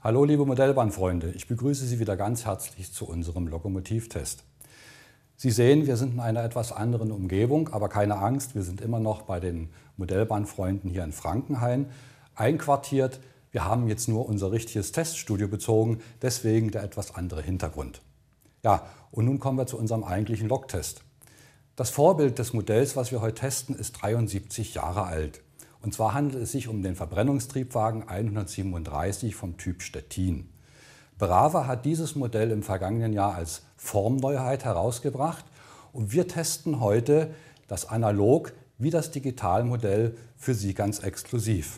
Hallo liebe Modellbahnfreunde, ich begrüße Sie wieder ganz herzlich zu unserem Lokomotivtest. Sie sehen, wir sind in einer etwas anderen Umgebung, aber keine Angst, wir sind immer noch bei den Modellbahnfreunden hier in Frankenhain einquartiert. Wir haben jetzt nur unser richtiges Teststudio bezogen, deswegen der etwas andere Hintergrund. Ja, und nun kommen wir zu unserem eigentlichen Loktest. Das Vorbild des Modells, was wir heute testen, ist 73 Jahre alt. Und zwar handelt es sich um den Verbrennungstriebwagen 137 vom Typ Stettin. Brava hat dieses Modell im vergangenen Jahr als Formneuheit herausgebracht und wir testen heute das Analog wie das Digitalmodell für Sie ganz exklusiv.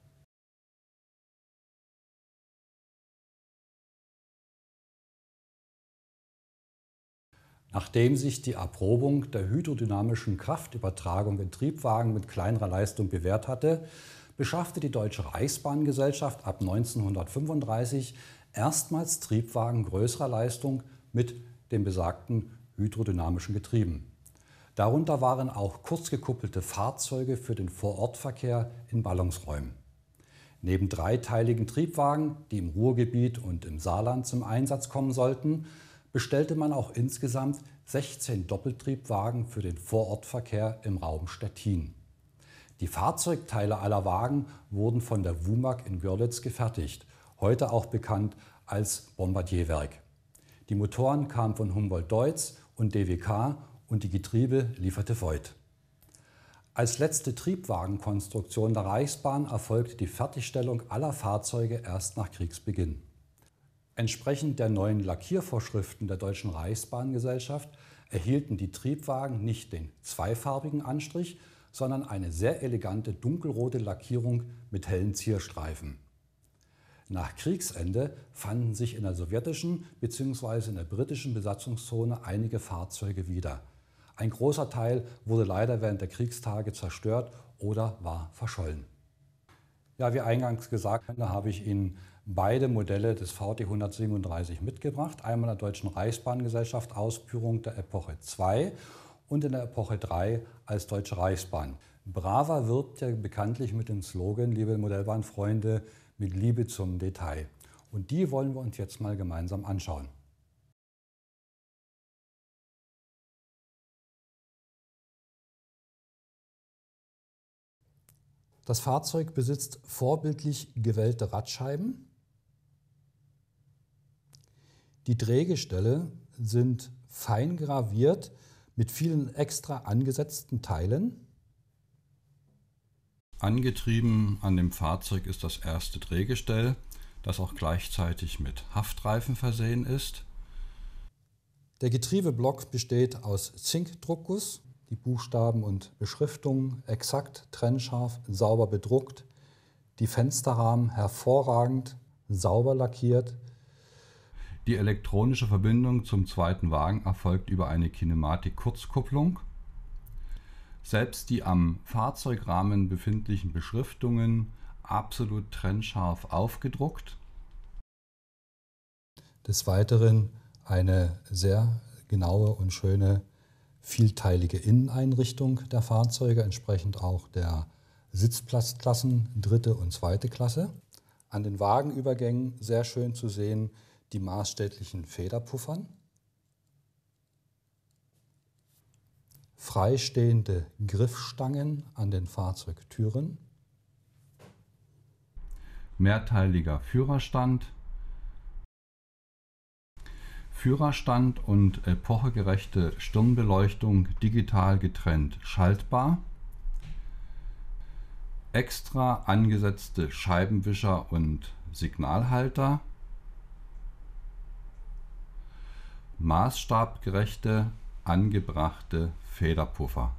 Nachdem sich die Erprobung der hydrodynamischen Kraftübertragung in Triebwagen mit kleinerer Leistung bewährt hatte, beschaffte die Deutsche Reichsbahngesellschaft ab 1935 erstmals Triebwagen größerer Leistung mit den besagten hydrodynamischen Getrieben. Darunter waren auch kurzgekuppelte Fahrzeuge für den Vorortverkehr in Ballungsräumen. Neben dreiteiligen Triebwagen, die im Ruhrgebiet und im Saarland zum Einsatz kommen sollten, bestellte man auch insgesamt 16 Doppeltriebwagen für den Vorortverkehr im Raum Stettin. Die Fahrzeugteile aller Wagen wurden von der WUMAG in Görlitz gefertigt, heute auch bekannt als Bombardierwerk. Die Motoren kamen von Humboldt-Deutz und DWK und die Getriebe lieferte Voith. Als letzte Triebwagenkonstruktion der Reichsbahn erfolgte die Fertigstellung aller Fahrzeuge erst nach Kriegsbeginn. Entsprechend der neuen Lackiervorschriften der Deutschen Reichsbahngesellschaft erhielten die Triebwagen nicht den zweifarbigen Anstrich, sondern eine sehr elegante dunkelrote Lackierung mit hellen Zierstreifen. Nach Kriegsende fanden sich in der sowjetischen bzw. in der britischen Besatzungszone einige Fahrzeuge wieder. Ein großer Teil wurde leider während der Kriegstage zerstört oder war verschollen. Ja, wie eingangs gesagt, da habe ich Ihnen beide Modelle des VT 137 mitgebracht. Einmal der Deutschen Reichsbahngesellschaft Ausführung der Epoche 2 und in der Epoche 3 als Deutsche Reichsbahn. Brava wirbt ja bekanntlich mit dem Slogan, liebe Modellbahnfreunde, mit Liebe zum Detail. Und die wollen wir uns jetzt mal gemeinsam anschauen. Das Fahrzeug besitzt vorbildlich gewellte Radscheiben. Die Drehgestelle sind fein graviert mit vielen extra angesetzten Teilen. Angetrieben an dem Fahrzeug ist das erste Drehgestell, das auch gleichzeitig mit Haftreifen versehen ist. Der Getriebeblock besteht aus Zinkdruckguss. Die Buchstaben und Beschriftungen exakt, trennscharf, sauber bedruckt. Die Fensterrahmen hervorragend, sauber lackiert. Die elektronische Verbindung zum zweiten Wagen erfolgt über eine Kinematik-Kurzkupplung. Selbst die am Fahrzeugrahmen befindlichen Beschriftungen absolut trennscharf aufgedruckt. Des Weiteren eine sehr genaue und schöne vielteilige Inneneinrichtung der Fahrzeuge, entsprechend auch der Sitzplatzklassen dritte und zweite Klasse. An den Wagenübergängen sehr schön zu sehen die maßstäblichen Federpuffern, freistehende Griffstangen an den Fahrzeugtüren, mehrteiliger Führerstand und epochegerechte Stirnbeleuchtung digital getrennt schaltbar, extra angesetzte Scheibenwischer und Signalhalter, maßstabgerechte angebrachte Federpuffer.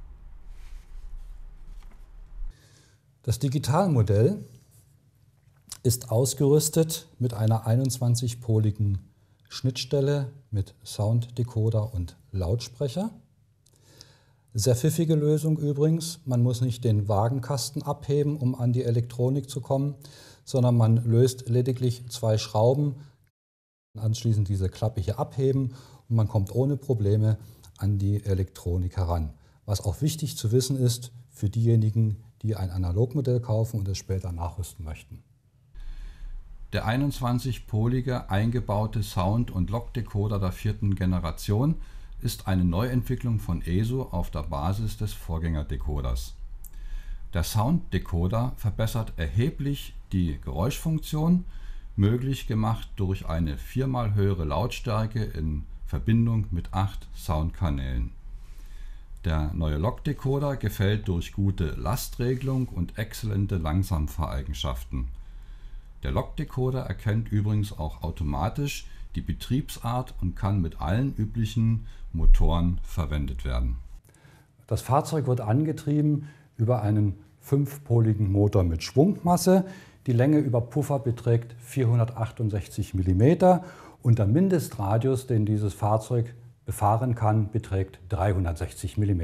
Das Digitalmodell ist ausgerüstet mit einer 21-poligen Schnittstelle mit Sounddecoder und Lautsprecher. Sehr pfiffige Lösung übrigens. Man muss nicht den Wagenkasten abheben, um an die Elektronik zu kommen, sondern man löst lediglich zwei Schrauben, anschließend diese Klappe hier abheben und man kommt ohne Probleme an die Elektronik heran. Was auch wichtig zu wissen ist für diejenigen, die ein Analogmodell kaufen und es später nachrüsten möchten. Der 21-polige eingebaute Sound- und Lokdecoder der 4. Generation ist eine Neuentwicklung von ESO auf der Basis des Vorgängerdecoders. Der Sounddecoder verbessert erheblich die Geräuschfunktion, möglich gemacht durch eine 4-mal höhere Lautstärke in Verbindung mit 8 Soundkanälen. Der neue Lokdecoder gefällt durch gute Lastregelung und exzellente Langsamfahreigenschaften. Der Lokdecoder erkennt übrigens auch automatisch die Betriebsart und kann mit allen üblichen Motoren verwendet werden. Das Fahrzeug wird angetrieben über einen 5-poligen Motor mit Schwungmasse. Die Länge über Puffer beträgt 468 mm und der Mindestradius, den dieses Fahrzeug befahren kann, beträgt 360 mm.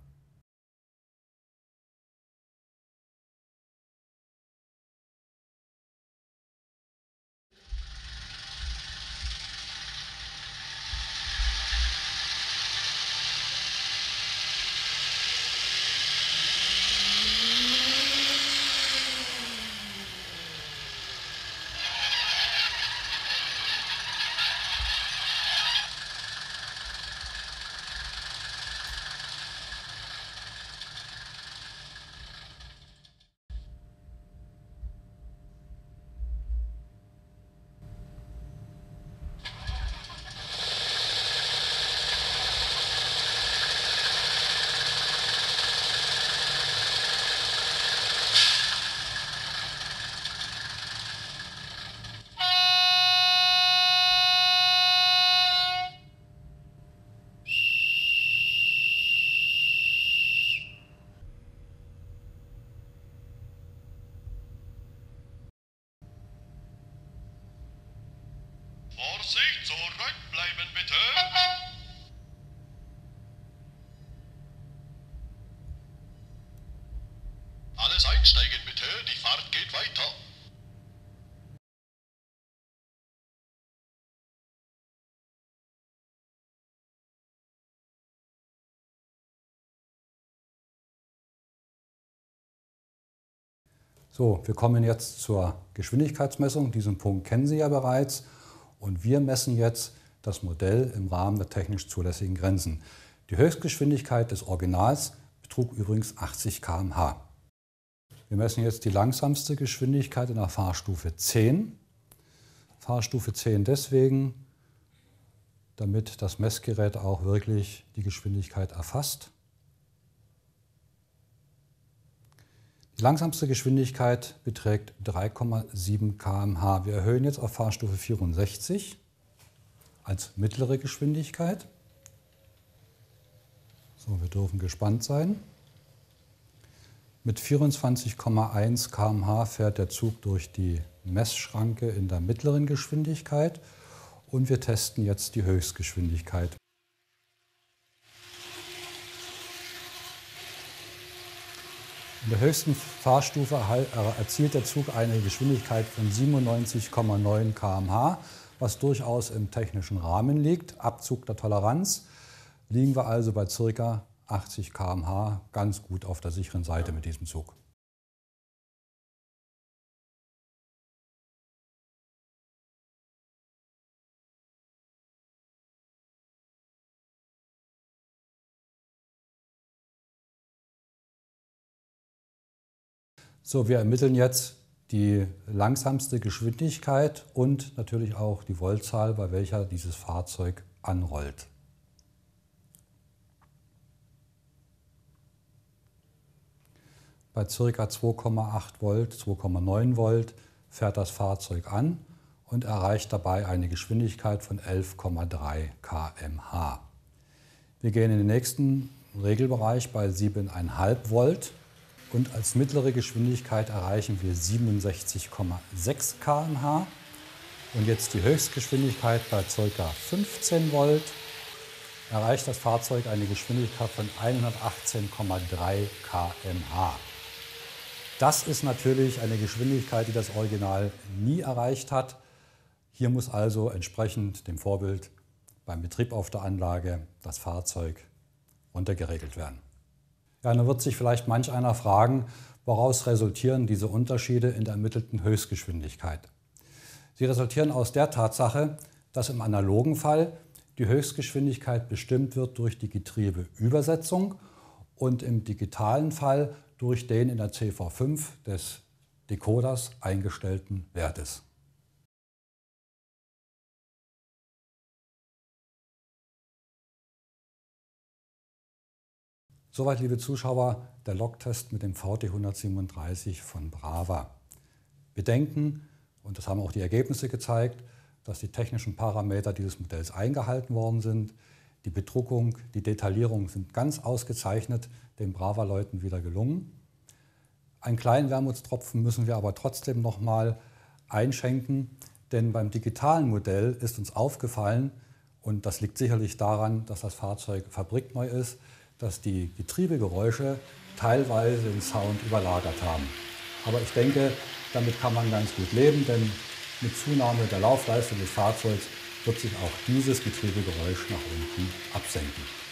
Vorsicht, zurückbleiben bitte! Alles einsteigen bitte, die Fahrt geht weiter. So, wir kommen jetzt zur Geschwindigkeitsmessung. Diesen Punkt kennen Sie ja bereits. Und wir messen jetzt das Modell im Rahmen der technisch zulässigen Grenzen. Die Höchstgeschwindigkeit des Originals betrug übrigens 80 km/h. Wir messen jetzt die langsamste Geschwindigkeit in der Fahrstufe 10. Fahrstufe 10 deswegen, damit das Messgerät auch wirklich die Geschwindigkeit erfasst. Die langsamste Geschwindigkeit beträgt 3,7 km/h. Wir erhöhen jetzt auf Fahrstufe 64 als mittlere Geschwindigkeit. So, wir dürfen gespannt sein. Mit 24,1 km/h fährt der Zug durch die Messschranke in der mittleren Geschwindigkeit und wir testen jetzt die Höchstgeschwindigkeit. In der höchsten Fahrstufe erzielt der Zug eine Geschwindigkeit von 97,9 km/h, was durchaus im technischen Rahmen liegt. Abzug der Toleranz liegen wir also bei ca. 80 km/h, ganz gut auf der sicheren Seite mit diesem Zug. So, wir ermitteln jetzt die langsamste Geschwindigkeit und natürlich auch die Voltzahl, bei welcher dieses Fahrzeug anrollt. Bei ca. 2,8 Volt, 2,9 Volt fährt das Fahrzeug an und erreicht dabei eine Geschwindigkeit von 11,3 km/h. Wir gehen in den nächsten Regelbereich bei 7,5 Volt. Und als mittlere Geschwindigkeit erreichen wir 67,6 km/h. Und jetzt die Höchstgeschwindigkeit bei ca. 15 Volt erreicht das Fahrzeug eine Geschwindigkeit von 118,3 km/h. Das ist natürlich eine Geschwindigkeit, die das Original nie erreicht hat. Hier muss also entsprechend dem Vorbild beim Betrieb auf der Anlage das Fahrzeug runtergeregelt werden. Ja, dann wird sich vielleicht manch einer fragen, woraus resultieren diese Unterschiede in der ermittelten Höchstgeschwindigkeit. Sie resultieren aus der Tatsache, dass im analogen Fall die Höchstgeschwindigkeit bestimmt wird durch die Getriebeübersetzung und im digitalen Fall durch den in der CV5 des Decoders eingestellten Wertes. Soweit, liebe Zuschauer, der Logtest mit dem VT137 von Brava. Wir denken, und das haben auch die Ergebnisse gezeigt, dass die technischen Parameter dieses Modells eingehalten worden sind. Die Bedruckung, die Detaillierung sind ganz ausgezeichnet den Brava-Leuten wieder gelungen. Einen kleinen Wermutstropfen müssen wir aber trotzdem noch mal einschenken, denn beim digitalen Modell ist uns aufgefallen, und das liegt sicherlich daran, dass das Fahrzeug fabrikneu ist, dass die Getriebegeräusche teilweise den Sound überlagert haben. Aber ich denke, damit kann man ganz gut leben, denn mit Zunahme der Laufleistung des Fahrzeugs wird sich auch dieses Getriebegeräusch nach unten absenken.